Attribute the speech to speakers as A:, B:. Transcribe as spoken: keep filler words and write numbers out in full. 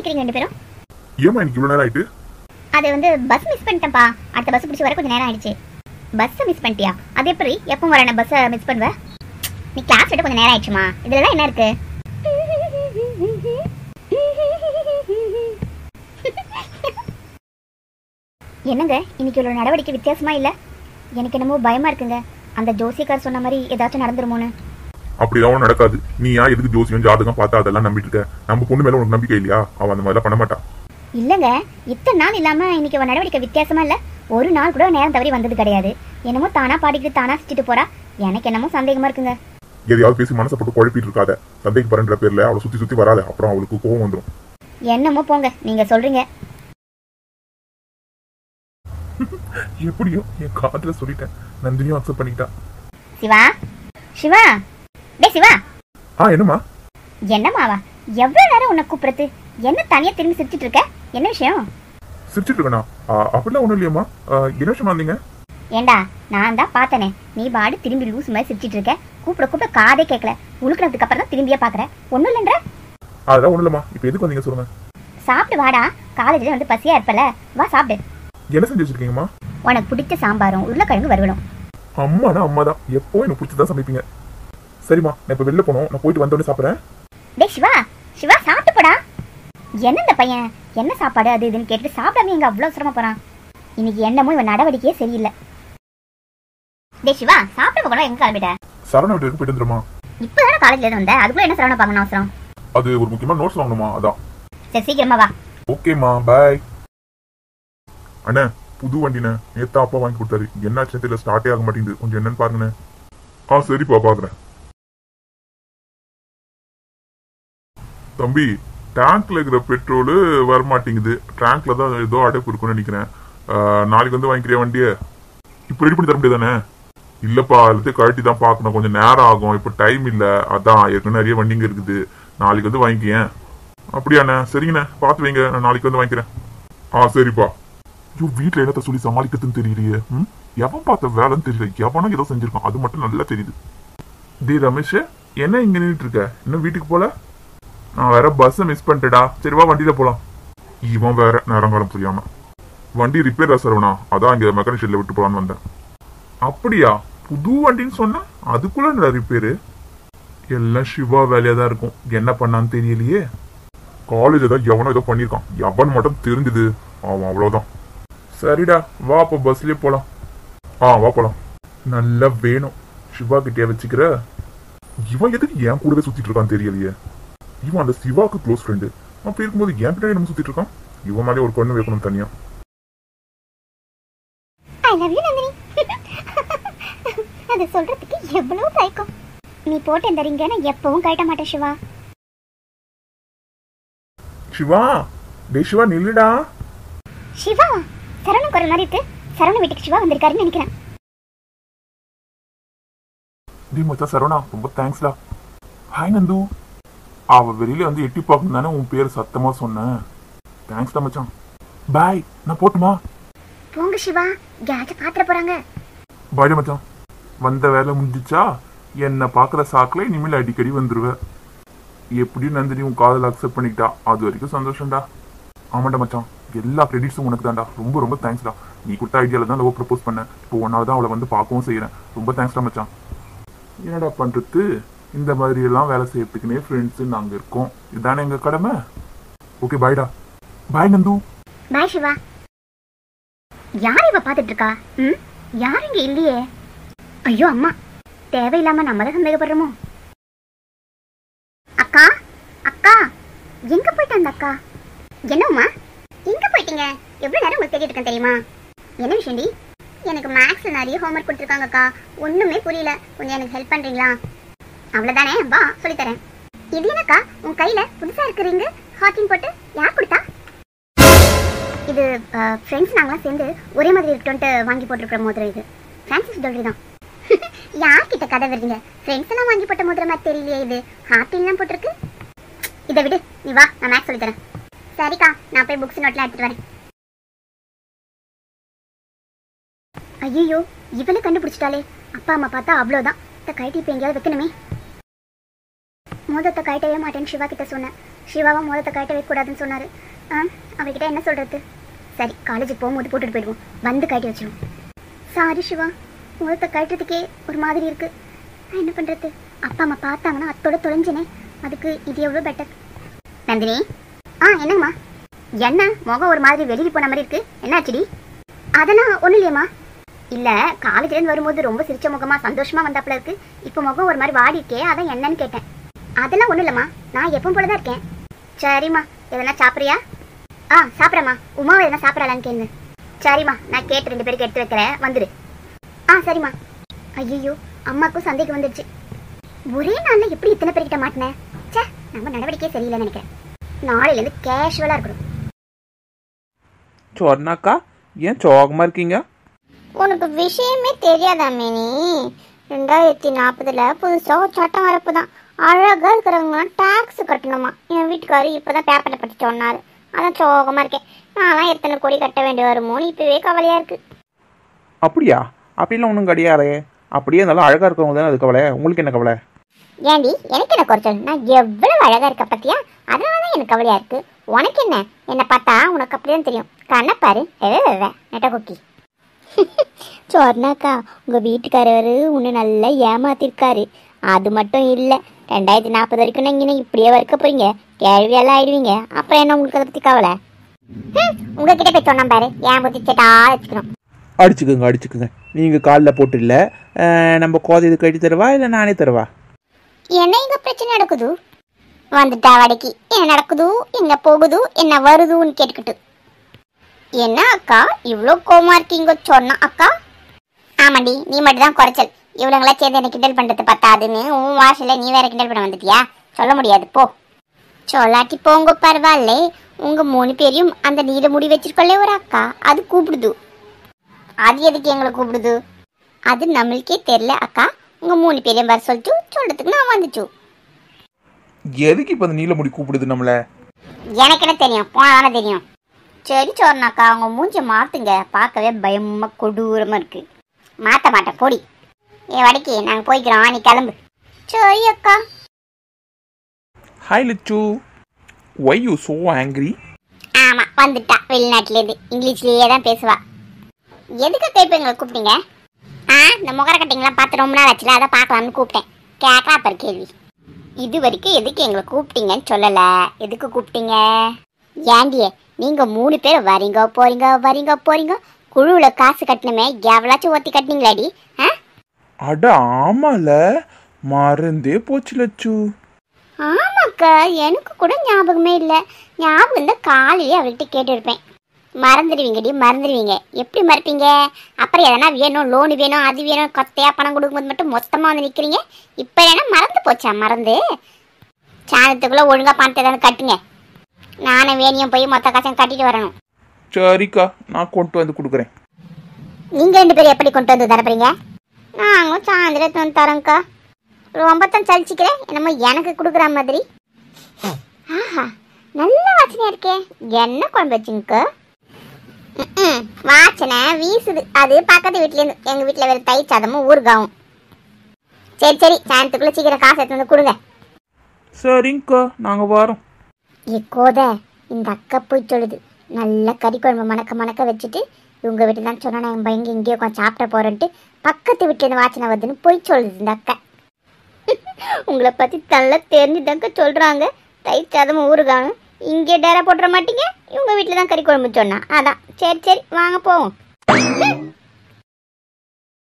A: நிக்கிறீங்க ரெண்டு பேரும்?
B: ஏமா இன்னைக்கு இவ்வளவு நேரம் ஆயிட்டு?
A: அது வந்து பஸ் மிஸ் பண்ணிட்டேன்ப்பா. அடுத்த பஸ் பிடிச்சி வர கொஞ்சம் நேரம் ஆயிடுச்சு. பஸ் மிஸ் பண்ணிட்டியா? அது எப்படி எப்பவும் வர பஸ் மிஸ் பண்ணுவ? நீ கிளாஸ் விட்டு கொஞ்சம் நேரம் ஆயிடுச்சுமா. இதுல என்ன இருக்கு? என்னங்க இன்னைக்கு இவ்வளவு நடவடிக்கை வித்தியாசமா இல்ல? எனக்கு என்னமோ பயமா இருக்குங்க. அந்த ஜோசியக்கார் சொன்ன மாதிரி ஏதாச்சும் நடந்துருமோன்னு.
B: அப்படிதான் நடக்காது. நீ யா எதுக்கு ஜோசியம் ஜாதகம் பார்த்தா அதெல்லாம் நம்பிட்டு இருக்க? நம்ம பொண்ணு மேல உனக்கு நம்பிக்கை இல்லையா? அவ அந்த மாதிரிலாம் பண்ண மாட்டா.
A: இல்லங்க, இத்தனை நாள் இல்லாம இன்னைக்கு அவ நடவடிக்கை வித்தியாசமா இல்ல. ஒரு நாள் கூட நேரம் தவறி வந்தது கிடையாது. என்னமோ தானா பாடிக்கிட்டு தானா சிச்சிட்டு போறா. எனக்கு என்னமோ சந்தேகமா இருக்குங்க.
B: எதையாவது பேசி மனசை போட்டு குழப்பிட்டு இருக்காத. சந்தேகப்படுற பேர்ல அவளை சுத்தி சுத்தி வராத, அப்புறம் அவளுக்கு கோவம் வந்துடும்.
A: என்னமோ போங்க, நீங்க சொல்றீங்க.
B: எப்படியோ என் காதுல சொல்லிட்டேன். நந்தினியும் அக்செப்ட் பண்ணிட்டா.
A: சிவா சிவா டேய் சிவா.
B: ஆ என்னம்மா?
A: என்னமாவா? எவ்வளவு நேரம் உன்னை கூப்பிடுறது? என்ன தனியா திரும்பி சிரிச்சிட்டு இருக்க? என்ன விஷயம்?
B: சிரிச்சிட்டு இருக்கனா? அப்படிலாம் ஒண்ணும் இல்லையம்மா. என்ன விஷயமா இருந்தீங்க?
A: ஏண்டா நான் தான் பார்த்தனே, நீ பாடு திரும்பி லூஸ் மாதிரி சிரிச்சிட்டு இருக்க. கூப்பிட கூப்பிட காதே கேட்கல. உழுக்கிறதுக்கு அப்புறம் தான் திரும்பியே பாக்குற. ஒண்ணும் இல்லைன்ற?
B: அதெல்லாம் ஒண்ணும் இல்லம்மா. இப்ப எதுக்கு வந்தீங்க சொல்லுங்க.
A: சாப்பிட்டு வாடா, காலேஜ்ல வந்து பசியா இருப்பல, வா சாப்பிடு.
B: என்ன செஞ்சு வச்சிருக்கீங்கம்மா?
A: உனக்கு பிடிச்ச சாம்பாரும் உருளைக்கிழங்கு வறுவலும்.
B: அம்மானா அம்மா தான், எப்போ எனக்கு பிடிச்சதான் சமைப்பீங்க. சரிம்மா, நான் இப்ப வெளில போனோம். நான் போயிட்டு வந்தோடனே சாப்பிட்றேன்.
A: டேய் சிவா சிவா சாப்பிட்டு போடா. என்ன இந்த பையன் என்ன சாப்பாடு அது இதுன்னு கேட்டு சாப்பிடாம எங்க அவ்வளவு சிரம போறான். இன்னைக்கு என்னமோ இவன் நடவடிக்கையே சரியில்லை. டேய் சிவா சாப்பிட்டு போகலாம். எங்க கிளம்பிட்ட?
B: சரவணா வீட்டுக்கு போயிட்டு வந்துருமா?
A: இப்பதானே காலேஜ்ல இருந்து வந்த, அதுக்குள்ள என்ன சரவணா பார்க்கணும் அவசரம்?
B: அது ஒரு முக்கியமான நோட்ஸ் வாங்கணுமா, அதான்.
A: சரி சீக்கிரமா வா.
B: ஓகேம்மா, பாய். அண்ணே புது வண்டிண்ணே, நேத்தா அப்பா வாங்கி கொடுத்தாரு. என்னாச்சுன்னு தெரியல, ஸ்டார்ட்டே ஆக மாட்டேங்குது. கொஞ்சம் என்னன்னு பாருங்கண்ணே. ஆ சரிப்பா, பாக்குறேன். தம்பி, டேங்க்ல இருக்கிற பெட்ரோலு வரமாட்டேங்குது. டேங்க்ல தான் ஏதோ அடைப்பு இருக்குன்னு நினைக்கிறேன். நாளைக்கு வந்து வாங்கிக்கிறியா வண்டியை? இப்போ ரெடி பண்ணி தர முடியாதானே? இல்லப்பா, எல்லாத்தையும் கழட்டி தான் பார்க்கணும், கொஞ்சம் நேரம் ஆகும். இப்போ டைம் இல்லை, அதான். ஏற்கனவே நிறைய வண்டிங்க இருக்குது. நாளைக்கு வந்து வாங்கிக்கேன். அப்படியாண்ணே? சரிங்கண்ணே, பார்த்து வைங்க, நான் நாளைக்கு வந்து வாங்கிக்கிறேன். ஆ சரிப்பா. ஐயோ, வீட்டில் என்னத்த சொல்லி சமாளிக்கிறதுன்னு தெரியலையே. ம் எவன் பார்த்த வேலைன்னு தெரியல. எவனும் ஏதோ செஞ்சிருக்கான், அது மட்டும் நல்லா தெரியுது. டி ரமேஷ், என்ன இங்க நின்றுட்டு இருக்க? இன்னும் வீட்டுக்கு போல? நான் வேற பஸ்ஸை மிஸ் பண்ணிட்டேடா. சரிவா, வண்டியில போலாம். இவன் வேற நேரங்காலம் புரியாம. வண்டி ரிப்பேர் சரவணா, அதான் இங்க மெக்கானிக் ஷெட்ல விட்டு போலான்னு வந்தேன். அப்படியா? புது வண்டின்னு சொன்ன, அதுக்குள்ள ரிப்பேரு? எல்லாம் சிவா வேலையா தான் இருக்கும். என்ன பண்ணான்னு தெரியலையே. காலேஜ் ஏதாவது எவனோ ஏதோ பண்ணிருக்கான். எவன் மட்டும் தெரிஞ்சது அவன், அவ்வளவுதான். சரிடா, வா அப்போ பஸ்லயே போலாம். ஆ வா போலாம். நல்லா வேணும். சிவா கிட்டே வச்சுக்கிற. இவன் எதுக்கு என் கூடவே சுத்திட்டு இருக்கான்னு தெரியலையே. இவன் அந்த சிவாக்கு க்ளோஸ் ஃப்ரெண்டு. அப்படி இருக்கும்போது என் கிட்ட நம்ம சுத்திட்டு இருக்கான். இவன் மேலே ஒரு பொண்ணு வைக்கணும் தனியா.
A: I love you Nandini. அது சொல்றதுக்கு எவ்வளவு தயக்கம். நீ போட்டு இந்த ரிங்க நான் எப்பவும் கட்ட மாட்டேன் சிவா.
B: சிவா, டேய் சிவா நில்லுடா.
A: சிவா, சரவணன் குரல் மாதிரி இருக்கு. சரவணன் வீட்டுக்கு சிவா வந்திருக்காருன்னு நினைக்கிறேன்.
B: டி மச்சான் சரவணா, ரொம்ப தேங்க்ஸ்டா. ஹாய் நந்து. அவ வெளியில வந்து எட்டி பார்க்கணும் தானே உன் பேர் சத்தமா சொன்னேன். தேங்க்ஸ்டா மச்சான். பாய், நான் போட்டுமா?
A: போங்க சிவா, யாராச்சும் பாத்திர போறாங்க.
B: பாய் மச்சான். வந்த வேலை முடிஞ்சிச்சா? என்ன பாக்குற சாக்குல இனிமேல் அடிக்கடி வந்துருவேன். எப்படியும் நந்தினி உன் காதல் அக்செப்ட் பண்ணிக்கிட்டா, அது வரைக்கும் சந்தோஷம்டா. ஆமாண்டா மச்சான், எல்லா கிரெடிட்ஸும் உனக்கு தான்டா. ரொம்ப ரொம்ப தேங்க்ஸ்டா. நீ கொடுத்த ஐடியால தான் லவ் ப்ரப்போஸ் பண்ணேன். இப்போ ஒன்னால தான் அவளை வந்து பார்க்கவும் செய்யறேன். ரொம்ப தேங்க்ஸ்டா மச்சான். என்னடா பண்றது, இந்த மாதிரி எல்லாம் வேலை செய்யறதுக்குன்னே ஃப்ரெண்ட்ஸ் நாங்க இருக்கோம். இதுதானே எங்க கடமை. ஓகே பாய்டா. பாய் நந்து.
A: பாய் சிவா. யார் இவ பாத்துட்டு இருக்கா? ம் யார் இங்க இல்லையே. ஐயோ அம்மா, தேவையில்லாம நம்ம தான் சந்தேகப்படுறோமோ. அக்கா அக்கா, எங்க போயிட்டு அந்த அக்கா? என்னம்மா எங்க போயிட்டீங்க? எவ்வளவு நேரம் உங்களுக்கு தேடிட்டு இருக்கேன் தெரியுமா? என்ன விஷயம்டி? எனக்கு மேக்ஸ்ல நிறைய ஹோம்ஒர்க் கொடுத்துருக்காங்கக்கா, ஒண்ணுமே புரியல. கொஞ்சம் எனக்கு ஹெல்ப் பண்றீங்களா? அவ்வளவுதானே, வா சொல்லித்தரேன். இது என்னக்கா உன் கையில புதுசா இருக்கிறீங்க? ஹாட்டின் போட்டு யார் கொடுத்தா? இது ஃப்ரெண்ட்ஸ் நாங்களாம் சேர்ந்து ஒரே மாதிரி இருக்கட்டும்ட்டு வாங்கி போட்டிருக்கிற மோதிரம். இது ஃபேன்சி ஜுவல்லரி தான். யார்கிட்ட கதை வருதுங்க? ஃப்ரெண்ட்ஸ் எல்லாம் வாங்கி போட்ட மோதிரம் மாதிரி தெரியலையே. இது ஹாட்டின்லாம் போட்டிருக்கு. இதை விடு, நீ வா, நான் மேக்ஸ் சொல்லித்தரேன். சரிக்கா, நான் போய் புக்ஸ் நோட்லாம் எடுத்துட்டு வரேன். ஐயோ, இவளை கண்டுபிடிச்சிட்டாலே. அப்பா அம்மா பார்த்தா அவ்வளோதான். இந்த கைட்டி இப்போ எங்கேயாவது வைக்கணுமே. மோதத்தை கைட்டவே மாட்டேன்னு சிவா கிட்ட சொன்னேன். சிவாவை முகத்தை கட்ட வைக்கக்கூடாதுன்னு சொன்னார். ஆ அவகிட்ட என்ன சொல்கிறது? சரி, காலேஜுக்கு போகும்போது போட்டுட்டு போயிடுவோம், வந்து கட்டி வச்சிடுவோம். சாரி சிவா, முகத்தை கட்டுறதுக்கே ஒரு மாதிரி இருக்குது. நான் என்ன பண்ணுறது? அப்பா அம்மா பார்த்தாங்கன்னா அத்தோட தொலைஞ்சினே. அதுக்கு இது எவ்வளோ பெட்டர். நந்தினி. ஆ என்னங்கம்மா? என்ன முகம் ஒரு மாதிரி வெளியே போன மாதிரி இருக்குது, என்னாச்சுடி? அதெல்லாம் ஒன்றும் இல்லையம்மா. இல்லை, காலேஜ்லேருந்து வரும்போது ரொம்ப சிரிச்ச முகமாக சந்தோஷமாக வந்தாப்புல இருக்கு. இப்போ முகம் ஒரு மாதிரி வாடி இருக்கே, அதான் என்னன்னு கேட்டேன். அதெல்லாம் ஒன்றும் இல்லைம்மா, நான் எப்பவும் போல தான் இருக்கேன். சரிம்மா, எதனா சாப்பிட்றியா? ஆ சாப்பிட்றேம்மா. உமாவை எதனா சாப்பிட்றாளான்னு கேளு. சரிம்மா, நான் கேட்டு ரெண்டு பேருக்கு எடுத்து வைக்கிறேன், வந்துடு. ஆ சரிம்மா. ஐயோ, அம்மாவுக்கும் சந்தேகம் வந்துடுச்சு. ஒரே நாளில் எப்படி இத்தனை பேர்கிட்ட மாட்டினேன்? சே, நம்ம நடவடிக்கையே சரியில்லைன்னு நினைக்கிறேன். நாளையிலேருந்து கேஷுவலாக இருக்கணும்.
C: சொன்னாக்கா, ஏன் சோகமாக இருக்கீங்க?
A: உனக்கு விஷயமே தெரியாதா மேனி? ரெண்டாயிரத்தி நாற்பதுல புதுசாக ஒரு சட்டம் வரப்பு தான். அழகாக இருக்கிறவங்களாம் டேக்ஸ் கட்டணுமா. என் வீட்டுக்காரர் இப்போ தான் பேப்பரில் பற்றி சொன்னார். அதான் சோகமாக இருக்கேன். நான்லாம் எத்தனை கோடி கட்ட வேண்டி வருமோன்னு இப்போவே கவலையாக இருக்குது.
C: அப்படியா? அப்படிலாம் ஒன்றும் கிடையாது. அப்படியே நல்லா அழகாக இருக்கவங்க தானே அது கவலை. உங்களுக்கு என்ன கவலை?
A: ஏண்டி, எனக்கு என்ன குறைச்சல்? நான் எவ்வளவு அழகாக இருக்க பத்தியா? அதனால தான் எனக்கு கவலையாக இருக்குது. உனக்கு என்ன? என்னை பார்த்தா உனக்கு அப்படிதான் தெரியும். கண்ணப்பாரு நெட்ட கொக்கி. சொன்னாக்கா, உங்கள் வீட்டுக்காரர் உன்னை நல்லா ஏமாத்திருக்காரு. அது மட்டும் இல்லை, ரெண்டாயிரத்தி நாற்பது வரைக்கும் நீங்கள் இப்படியே வறுக்க போறீங்க, கேள்வியெல்லாம் ஆயிடுவீங்க. அப்புறம் என்ன உங்களுக்கு அதை பற்றி கவலை? உங்ககிட்ட போய் சொன்னா பாரு, ஏன் பற்றி சேட்டா வச்சுக்கணும்.
C: அடிச்சுக்கோங்க அடிச்சுக்கோங்க. நீங்கள் காலில் போட்டு இல்லை, நம்ம கோதை இது கட்டி தருவா இல்லை நானே தருவா?
A: என்ன இங்கே பிரச்சனை நடக்குது? வந்துட்டா வடக்கி. என்ன நடக்குது, எங்கே போகுது, என்ன வருதுன்னு கேட்டுக்கிட்டு. என்ன அக்கா இவ்வளோ கோமா இருக்கீங்க? சொன்னா அக்கா. ஆமாண்டி, நீ மட்டும் தான் குறைச்சல். இவ்வளோங்களா சேர்ந்து என்ன கிண்டல் பண்ணுறது பத்தாதுன்னு உன் வாசலில் நீ வேற கிண்டல் பண்ண வந்துட்டியா? சொல்ல முடியாது, போ. சொல்லாட்டி போங்க, பரவாயில்ல. உங்கள் மூணு பேரையும் அந்த நீல முடி வச்சிருக்கோல்ல ஒரு அக்கா, அது கூப்பிடுது. அது எதுக்கு எங்களை கூப்பிடுது? அது நம்மளுக்கே தெரியல அக்கா. உங்கள் மூணு பேரையும் வர சொல்லிட்டு சொல்கிறதுக்கு நான் வந்துச்சு.
C: எதுக்கு இப்போ அந்த நீலமுடி கூப்பிடுது நம்மளை?
A: எனக்கு என்ன தெரியும், போனாதானே தெரியும். சரி சோர்னாக்கா, அவங்க மூஞ்ச மாற்றுங்க, பார்க்கவே பயமாக கொடூரமாக இருக்குது. மாற்ற மாட்டேன், பொடி. ஏ வடக்கி, நாங்கள் போய்க்கிறோம், நீ கிளம்பு. சரி அக்கா.
C: Hi Lichu, why you so angry?
A: ஆமாம், வந்துட்டா வெளிநாட்டிலேருந்து. இங்கிலீஷ்லேயே தான் பேசுவா. எதுக்கு அக்கா இப்போ எங்களை கூப்பிட்டீங்க? ஆ, இந்த முகர கட்டிங்கெலாம் பார்த்து ரொம்ப நாள் ஆச்சுல, அதை பார்க்கலாம்னு கூப்பிட்டேன். கேட்கா பாரு கேள்வி. இது வரைக்கும் எதுக்கு எங்களை கூப்பிட்டீங்கன்னு சொல்லலை. எதுக்கு கூப்பிட்டீங்க? ஏண்டியே, நீங்கள் மூணு பேர் வரீங்க போறீங்க வரீங்க போறீங்க. குழுவில் காசு கட்டணுமே, எவ்வளாச்சும் ஒத்தி கட்டினீங்களாடி? ஆ
C: அட ஆமால, மறந்தே போச்சு லட்சு.
A: ஆமாக்கா, எனக்கு கூட ஞாபகமே இல்லை. ஞாபகம் இருந்தால் காலையிலே அவர்கிட்ட கேட்டுருப்பேன். மறந்துடுவீங்கடி, மறந்துடுவீங்க. எப்படி மறப்பீங்க? அப்புறம் எதனா வேணும், லோனு வேணும், அது வேணும், கொத்தையாக பணம் கொடுக்கும்போது மட்டும் மொத்தமாக வந்து நிற்கிறீங்க. இப்போ என்ன மறந்து போச்சா? மறந்து சாணத்துக்குள்ளே ஒழுங்காக பணத்தை எதாவது கட்டுங்க. நானும் வேணியும் போய் மொத்த காசையும் கட்டிட்டு வரணும்.
C: சரிக்கா, நான் கொண்டு வந்து கொடுக்குறேன்.
A: நீங்கள் ரெண்டு பேரும் எப்படி கொண்டு வந்து தரப்பீங்க? நாங்களும் சாயந்தரம் தரோங்க்கா. ரொம்ப தான் சலிச்சிக்கிறேன், என்னமோ எனக்கு கொடுக்குற மாதிரி. ஆஹா, நல்ல வாசனையாக இருக்கே. என்ன குழம்பு வச்சுங்கக்கா? ம் வாசனை வீசுது. அது பக்கத்து வீட்லேருந்து. எங்கள் வீட்டில் வேறு தயிர் சாதமும் ஊறுகாவும். சரி சரி, சாயந்தரத்துக்குள்ளே சீக்கிரம் காசு எடுத்து வந்து கொடுங்க.
C: சரிங்கக்கா, நாங்கள் வரோம்.
A: கோதை, இந்த அக்கா போய் சொல்லுது, நல்ல கறி குழம்பு மணக்க மணக்க வச்சுட்டு இவங்க வீட்டு தான் சொன்னா நான் பயங்க இங்கேயோ உட்காந்து சாப்பிட போறேன்ட்டு பக்கத்து வீட்டுலேருந்து வாசனை வருதுன்னு போய் சொல்லுது இந்த அக்கா. உங்களை பற்றி நல்லா தெரிஞ்சுதாங்க சொல்கிறாங்க. தயிர் சாதமும் ஊறுகாணும் இங்கே டேரா போட்டுற மாட்டீங்க. இவங்க வீட்டில் தான் கறி குழம்பு சொன்னா. அதான் சரி சரி, வாங்க போவோம்.